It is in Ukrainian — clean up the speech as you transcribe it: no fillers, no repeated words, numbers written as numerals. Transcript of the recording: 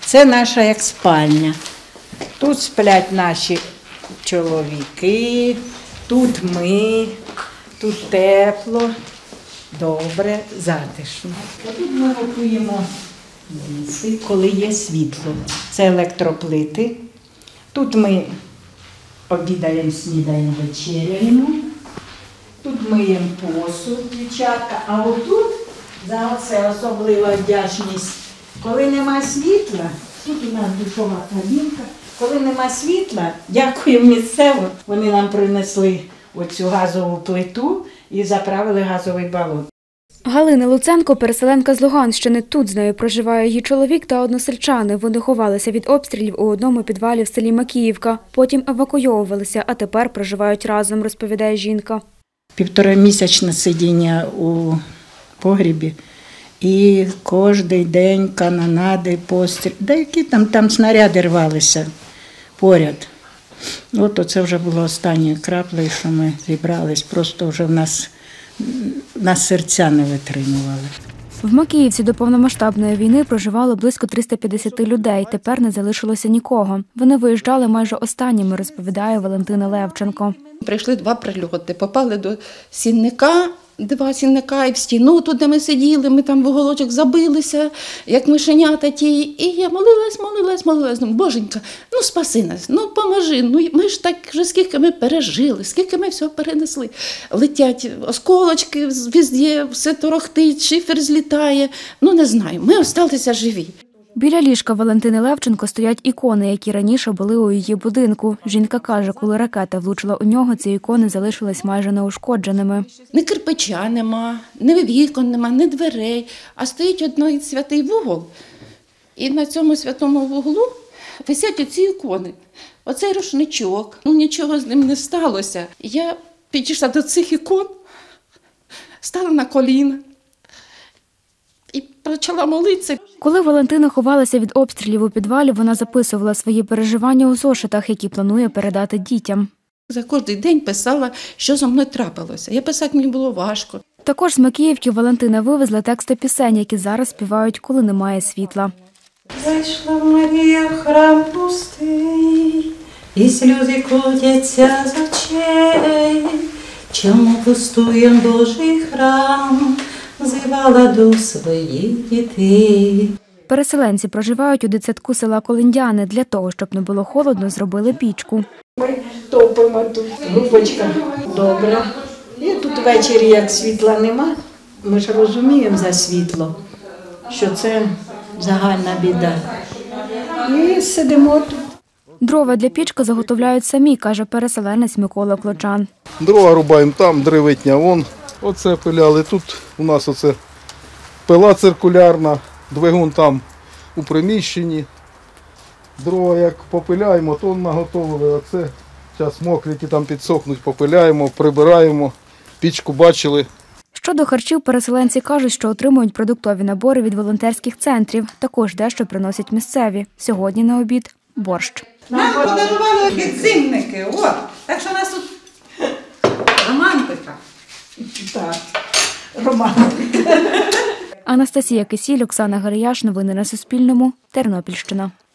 Це наша як спальня. Тут сплять наші чоловіки, тут ми, тут тепло, добре, затишно. Тут ми готуємо їсти, коли є світло. Це електроплити. Тут ми обідаємо, снідаємо, вечеряємо. Тут миємо посуд, дівчатка, а отут за це особлива вдячність. Коли нема світла, тут у нас душова кабінка, коли нема світла, дякую місцево, вони нам принесли оцю газову плиту і заправили газовий балон. Галина Луценко – переселенка з Луганщини. Тут з нею проживає її чоловік та односельчани. Вони ховалися від обстрілів у одному підвалі в селі Макіївка. Потім евакуйовувалися, а тепер проживають разом, розповідає жінка. 1,5-місячне сидіння у погрібі. І кожен день канонади, постріл. Деякі там снаряди рвалися поряд. От оце вже було останньою краплею, що ми зібрались. Просто вже в нас серця не витримували. В Макіївці до повномасштабної війни проживало близько 350 людей. Тепер не залишилося нікого. Вони виїжджали майже останніми, розповідає Валентина Левченко. Прийшли 2 прильоти, попали до сінника, 2 сінника і в стіну, тут де ми сиділи, ми там в уголочок забилися, як мишенята ті. І я молилась, Боженька, ну спаси нас, ну поможи, ну ми ж так вже скільки ми пережили, скільки ми всього перенесли. Летять осколочки, везде, все торохтить, шифер злітає, ну не знаю, ми залишилися живі. Біля ліжка Валентини Левченко стоять ікони, які раніше були у її будинку. Жінка каже, коли ракета влучила у нього, ці ікони залишились майже неушкодженими. Ні кирпича нема, ні вікон нема, ні дверей, а стоїть один святий вугол. І на цьому святому вуглу висять оці ікони. Оцей рушничок, ну нічого з ним не сталося. Я підійшла до цих ікон, стала на коліна і почала молитися. Коли Валентина ховалася від обстрілів у підвалі, вона записувала свої переживання у зошитах, які планує передати дітям. За кожен день писала, що зі мною трапилося. Я писати мені було важко. Також з Макіївки Валентина вивезла тексти пісень, які зараз співають, коли немає світла. Зайшла Марія в храм пустий, і сльози котяться з очей. Чому пустує Божий храм? Взивала до своїх дітей. Переселенці проживають у дитсадку села Колиндяни. Для того, щоб не було холодно, зробили пічку. Ми топимо тут, групочка. Добре. І тут ввечері, як світла нема, ми ж розуміємо за світло, що це загальна біда. І сидимо тут. Дрова для пічки заготовляють самі, каже переселенець Микола Клочан. Дрова рубаємо там, древитня вон. Оце пиляли. Тут у нас оце пила циркулярна, двигун там у приміщенні. Дрова як попиляємо, то наготовили. Оце зараз мокрі, там підсохнуть, попиляємо, прибираємо. Пічку бачили. Щодо харчів, переселенці кажуть, що отримують продуктові набори від волонтерських центрів. Також дещо приносять місцеві. Сьогодні на обід – борщ. Нам подарували підзимники, от. Так що у нас тут романтика. Так, романтика. Анастасія Кисіль, Оксана Гарияш. Новини на Суспільному. Тернопільщина.